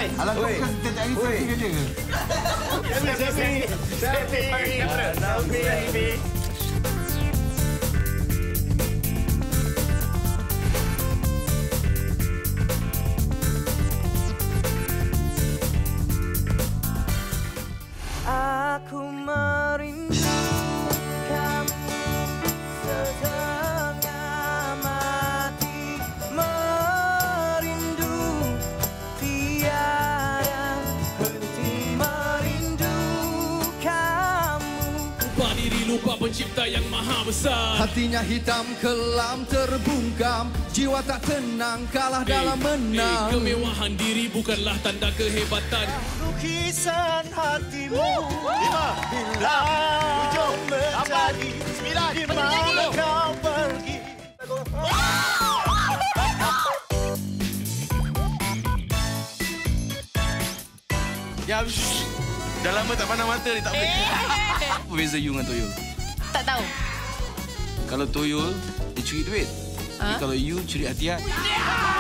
Alah, kau bukan setiap hari selfie kerja ke? Selfie. Aku merindu kamu setengah mati, merindu tiada henti merindu kamu. Lupa diri, lupa pencipta yang maha besar. Hatinya hitam kelam terbungkam, jiwa tak tenang kalah dalam menang. Kemewahan diri bukanlah tanda kehebatan. Lukisan hatimu bila mencari di mana kau pergi. Ya, dah lama tak pandang mata ni, tak boleh. Apa beza you dengan Toyol? Tak tahu. Kalau Toyol, dia curi duit. Tapi kalau you curi hati.